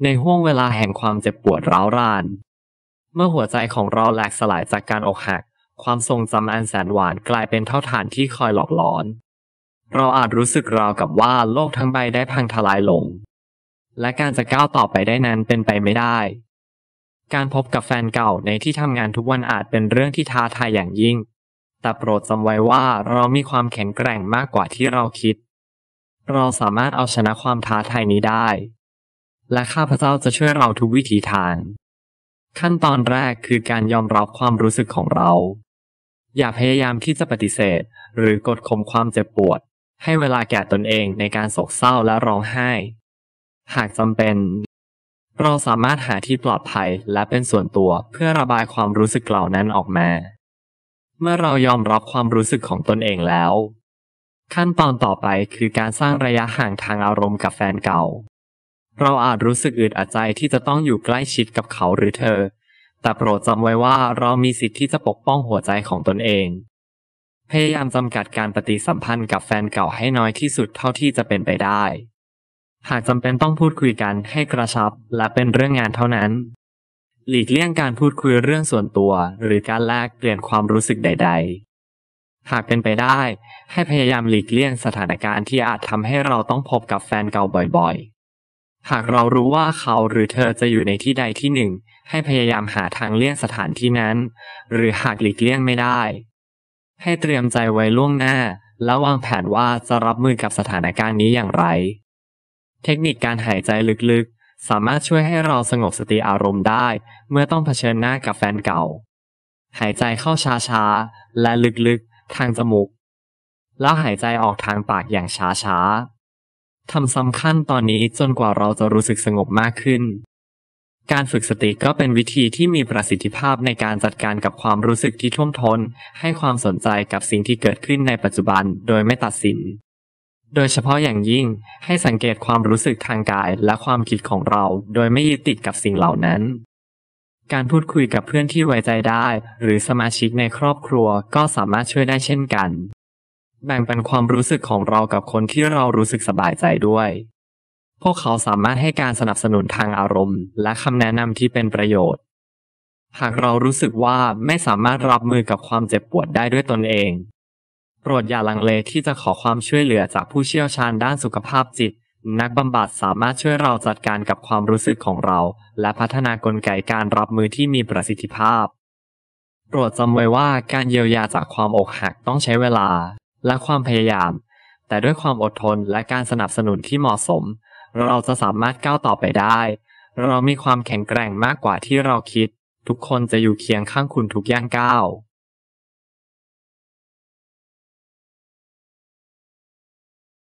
ในห้วงเวลาแห่งความเจ็บปวดร้าวรานเมื่อหัวใจของเราแหลกสลายจากการอกหักความทรงจำอันแสนหวานกลายเป็นเท่าฐานที่คอยหลอกหลอนเราอาจรู้สึกราวกับว่าโลกทั้งใบได้พังทลายลงและการจะก้าวต่อไปได้นั้นเป็นไปไม่ได้การพบกับแฟนเก่าในที่ทำงานทุกวันอาจเป็นเรื่องที่ท้าทายอย่างยิ่งแต่โปรดจำไว้ว่าเรามีความแข็งแกร่งมากกว่าที่เราคิดเราสามารถเอาชนะความท้าทายนี้ได้และข้าพเจ้าจะช่วยเราทุกวิถีทางขั้นตอนแรกคือการยอมรับความรู้สึกของเราอย่าพยายามที่จะปฏิเสธหรือกดข่มความเจ็บปวดให้เวลาแก่ตนเองในการโศกเศร้าและร้องไห้หากจำเป็นเราสามารถหาที่ปลอดภัยและเป็นส่วนตัวเพื่อระบายความรู้สึกเหล่านั้นออกมาเมื่อเรายอมรับความรู้สึกของตนเองแล้วขั้นตอนต่อไปคือการสร้างระยะห่างทางอารมณ์กับแฟนเก่าเราอาจรู้สึกอึดอัดใจที่จะต้องอยู่ใกล้ชิดกับเขาหรือเธอแต่โปรดจำไว้ว่าเรามีสิทธิ์ที่จะปกป้องหัวใจของตนเองพยายามจำกัดการปฏิสัมพันธ์กับแฟนเก่าให้น้อยที่สุดเท่าที่จะเป็นไปได้หากจำเป็นต้องพูดคุยกันให้กระชับและเป็นเรื่องงานเท่านั้นหลีกเลี่ยงการพูดคุยเรื่องส่วนตัวหรือการแลกเปลี่ยนความรู้สึกใดๆหากเป็นไปได้ให้พยายามหลีกเลี่ยงสถานการณ์ที่อาจทำให้เราต้องพบกับแฟนเก่าบ่อยๆหากเรารู้ว่าเขาหรือเธอจะอยู่ในที่ใดที่หนึ่งให้พยายามหาทางเลี่ยงสถานที่นั้นหรือหากหลีกเลี่ยงไม่ได้ให้เตรียมใจไว้ล่วงหน้าและวางแผนว่าจะรับมือกับสถานการณ์นี้อย่างไรเทคนิคการหายใจลึกๆสามารถช่วยให้เราสงบสติอารมณ์ได้เมื่อต้องเผชิญหน้ากับแฟนเก่าหายใจเข้าช้าๆและลึกๆทางจมูกแล้วหายใจออกทางปากอย่างช้าๆทำซ้ำขั้นตอนนี้จนกว่าเราจะรู้สึกสงบมากขึ้นการฝึกสติก็เป็นวิธีที่มีประสิทธิภาพในการจัดการกับความรู้สึกที่ท่วมท้นให้ความสนใจกับสิ่งที่เกิดขึ้นในปัจจุบันโดยไม่ตัดสินโดยเฉพาะอย่างยิ่งให้สังเกตความรู้สึกทางกายและความคิดของเราโดยไม่ยึดติดกับสิ่งเหล่านั้นการพูดคุยกับเพื่อนที่ไว้ใจได้หรือสมาชิกในครอบครัวก็สามารถช่วยได้เช่นกันแบ่งปันความรู้สึกของเรากับคนที่เรารู้สึกสบายใจด้วยพวกเขาสามารถให้การสนับสนุนทางอารมณ์และคำแนะนำที่เป็นประโยชน์หากเรารู้สึกว่าไม่สามารถรับมือกับความเจ็บปวดได้ด้วยตนเองโปรดอย่าลังเลที่จะขอความช่วยเหลือจากผู้เชี่ยวชาญด้านสุขภาพจิตนักบำบัดสามารถช่วยเราจัดการกับความรู้สึกของเราและพัฒนากลไกการรับมือที่มีประสิทธิภาพโปรดจำไว้ว่าการเยียวยาจากความอกหักต้องใช้เวลาและความพยายามแต่ด้วยความอดทนและการสนับสนุนที่เหมาะสมเราจะสามารถก้าวต่อไปได้เรามีความแข็งแกร่งมากกว่าที่เราคิดทุกคนจะอยู่เคียงข้างคุณทุกย่างก้าว